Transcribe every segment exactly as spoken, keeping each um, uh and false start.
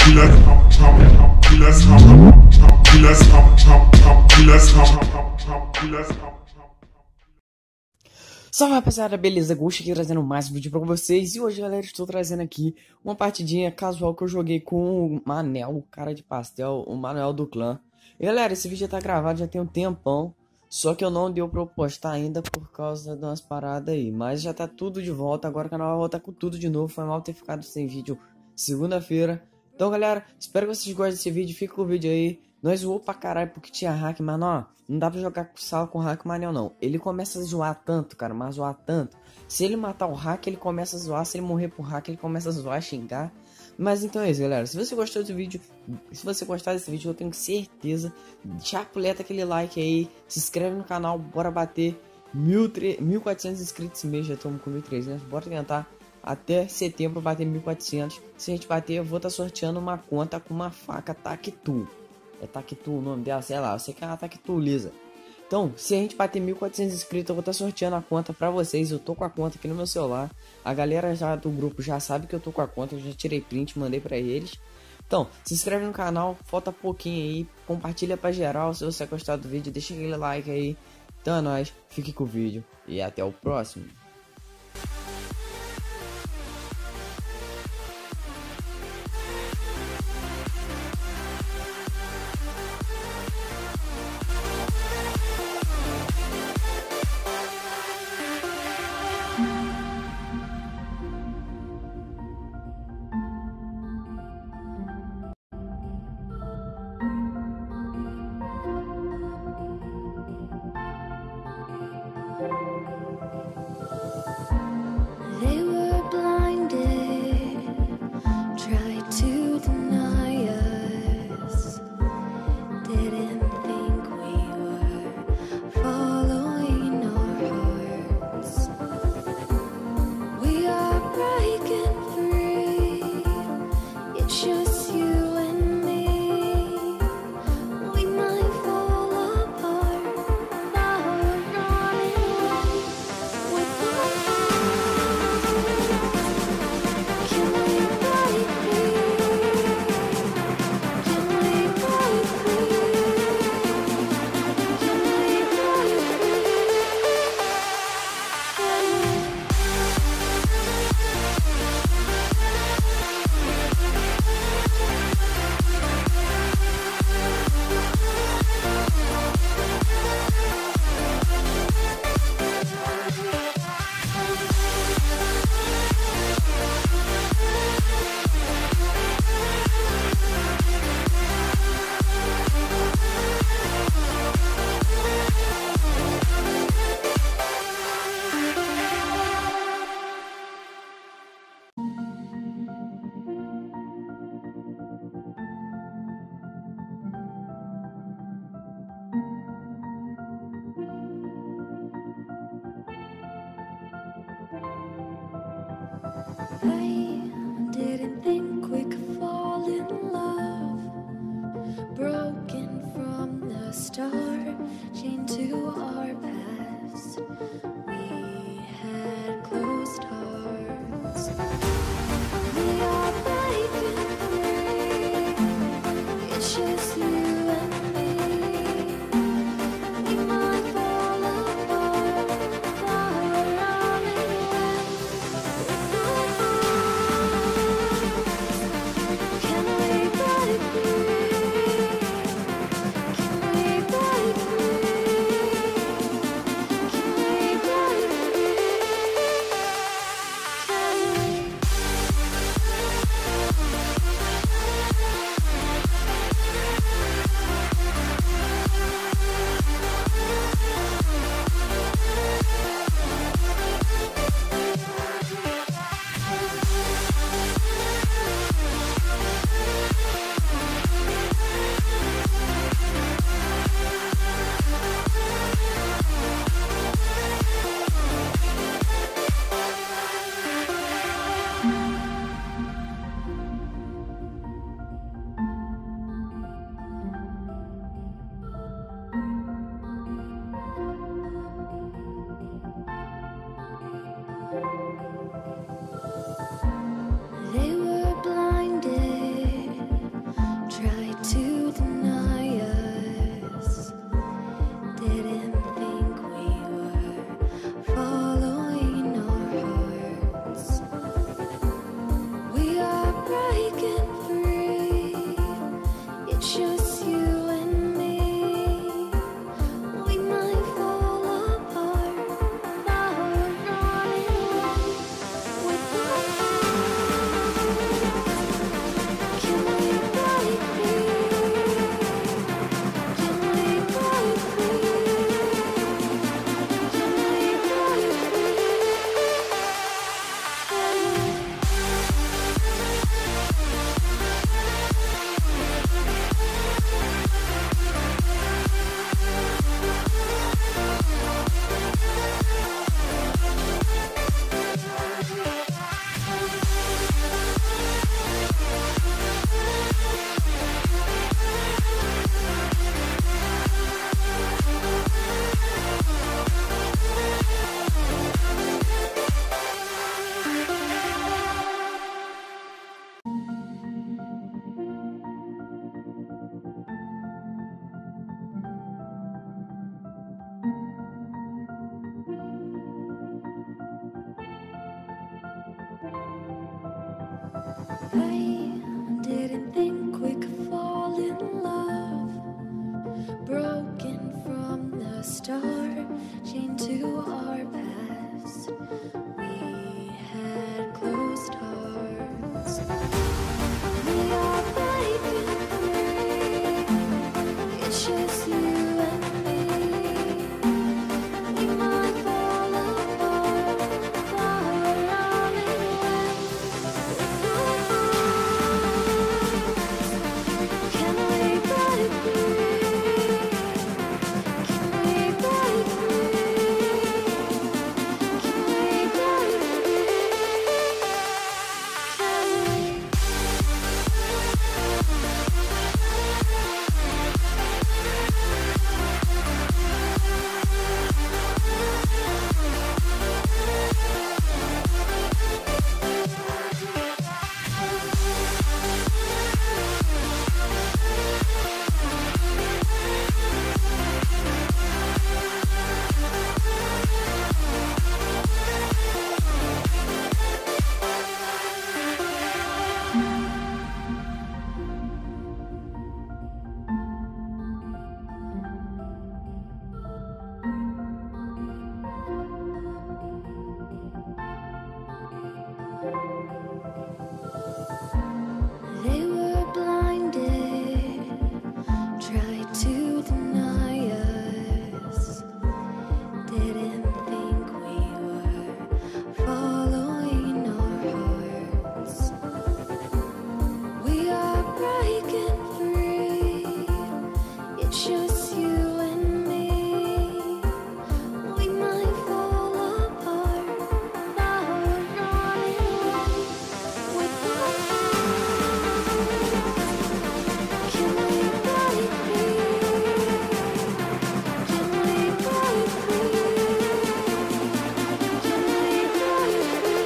Salve rapaziada, beleza? Gusto aqui trazendo mais um vídeo pra vocês. E hoje, galera, estou trazendo aqui uma partidinha casual que eu joguei com o Manel, o cara de pastel, o Manuel do clã. E galera, esse vídeo já tá gravado, já tem um tempão. Só que eu não deu pra eu postar ainda por causa de umas paradas aí. Mas já tá tudo de volta, agora o canal vai voltar com tudo de novo. Foi mal ter ficado sem vídeo segunda-feira. Então galera, espero que vocês gostem desse vídeo, fica com o vídeo aí. Nós zoou pra caralho porque tinha hack, mano, ó. Não dá pra jogar com sala com hack Manel não. Ele começa a zoar tanto, cara, mas zoar tanto. Se ele matar o hack, ele começa a zoar. Se ele morrer por hack, ele começa a zoar, xingar. Mas então é isso, galera. Se você gostou desse vídeo, se você gostar desse vídeo, eu tenho certeza. Chapuleta aquele like aí. Se inscreve no canal, bora bater mil e quatrocentos inscritos esse mês. Já estamos com mil e trezentos. Bora tentar até setembro bater mil e quatrocentos. Se a gente bater, eu vou estar tá sorteando uma conta com uma faca Tactu. É Tactu o nome dela, sei lá. Eu sei que é uma Tactu lisa. Então, se a gente bater mil e quatrocentos inscritos, eu vou estar tá sorteando a conta pra vocês. Eu tô com a conta aqui no meu celular. A galera já do grupo já sabe que eu tô com a conta. Eu já tirei print, mandei pra eles. Então, se inscreve no canal, falta pouquinho aí. Compartilha pra geral. Se você gostar do vídeo, deixa aquele like aí. Então é nóis, fique com o vídeo e até o próximo. They were blinded, tried to deny us, didn't think we were following our hearts. We are breaking free, it's just you and me. We might fall apart, now we're running away with our Can we break free? Can we break free? Can we break I didn't think we could fall in love. Broken from the start, chained to our past. We had closed hearts. We are breaking free. It's just you and me. We might fall apart, now we're running away with our hearts. I didn't think we could fall in love. Broken from the start, chained to our past. We had closed hearts. We are breaking free. It's just you and me. We might fall apart, far around and away. Can we break free? Can we break free? Can we break free? Can we? They were blinded, tried to deny us. Didn't think we were following our hearts. We are breaking free. It's just you and me. We might fall apart, far running away. We thought, can we break free? Can we break free? Can we break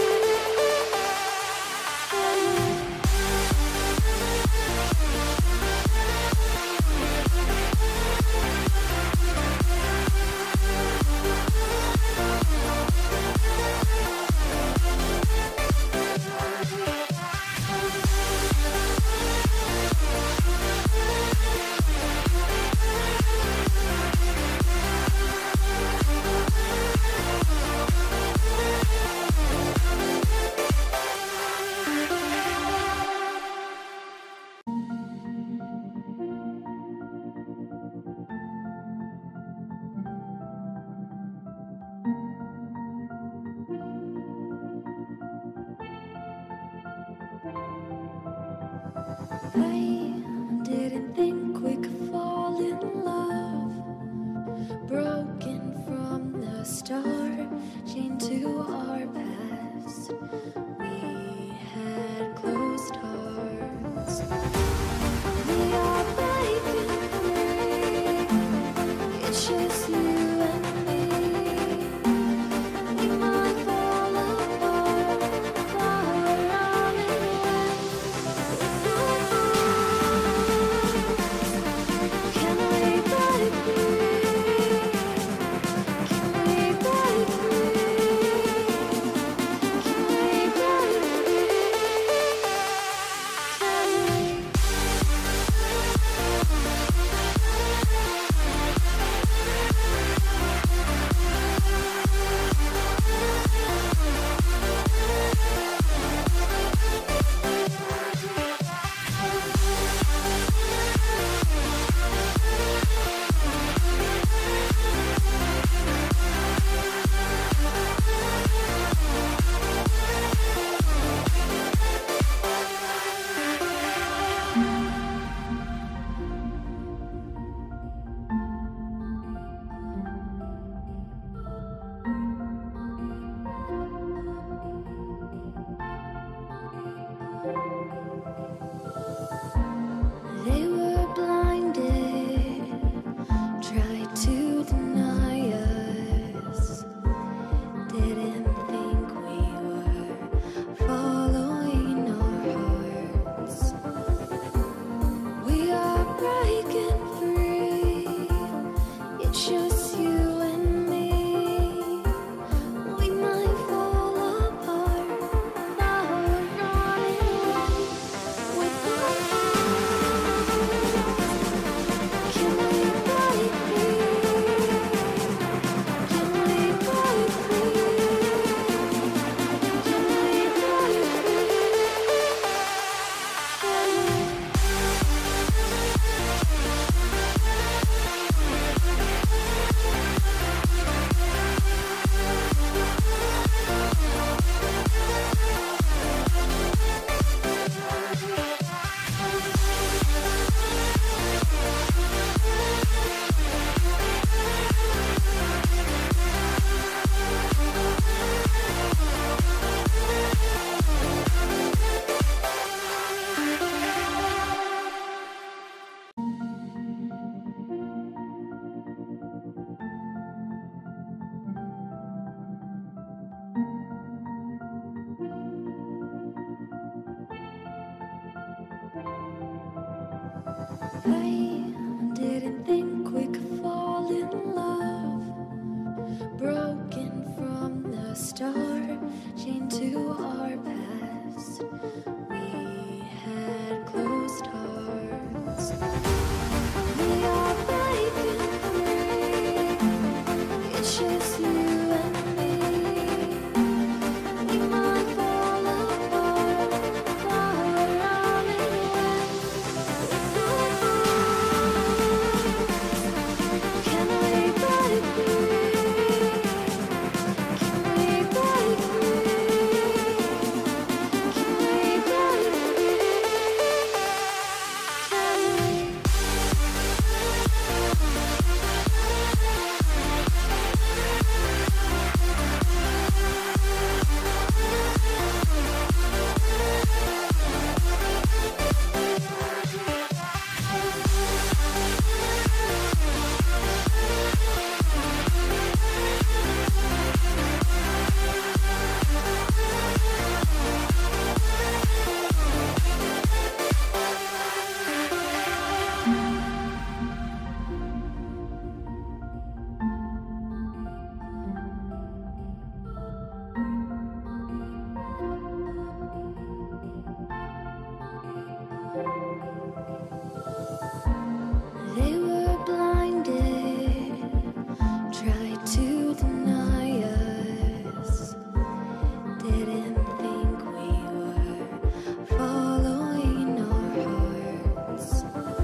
I didn't think we could fall in love. Broken from the start, chained to our past. We had closed hearts. We are breaking free. It's just you and me. We might fall apart, far around and away. I didn't think we could fall in love. Broken from the start, chained to our past. We had closed hearts. We are breaking free. It's just you and me. We might fall apart, far running away with our hearts. Can we break free? Can we break free? Can we break free? Can we? They were blinded, tried to deny us. Didn't think we were following our hearts.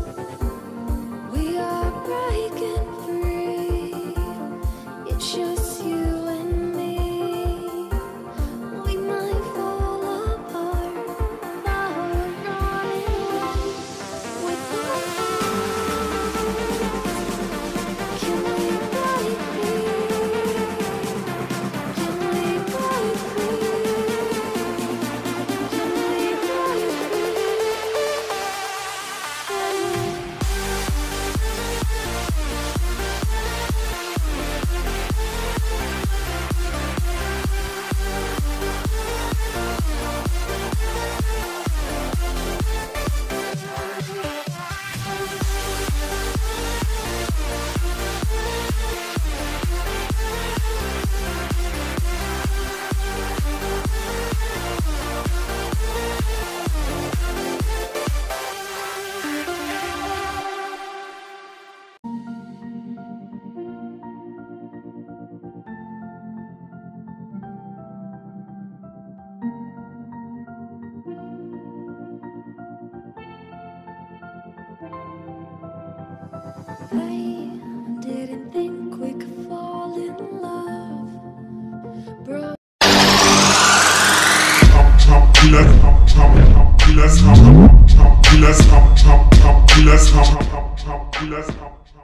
We are breaking free. It's just you and me. We might fall apart, far running away with our hearts. Can we break free? Can we break free? Can we break free? Can we? I didn't think we could fall in love. Bro. Let's hop, hop, hop, let's hop, hop, hop, let's hop, hop, hop, let's hop, hop, hop, let's hop.